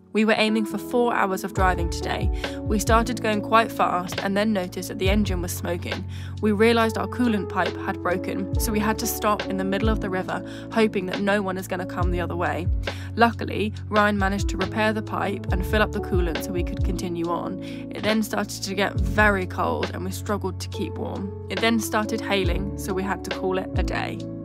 We were aiming for 4 hours of driving today. We started going quite fast and then noticed that the engine was smoking. We realised our coolant pipe had broken, so we had to stop in the middle of the river, hoping that no one is going to come the other way. Luckily, Ryan managed to repair the pipe and fill up the coolant so we could continue on. It then started to get very cold and we struggled to keep warm. It then started hailing, so we had to call it a day.